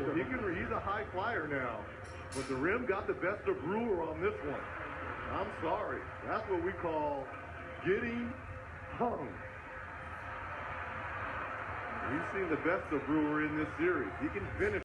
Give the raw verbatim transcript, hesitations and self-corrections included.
So he can, he's a high flyer now. But the rim got the best of Brewer on this one. I'm sorry. That's what we call getting hung. He's seen the best of Brewer in this series. He can finish.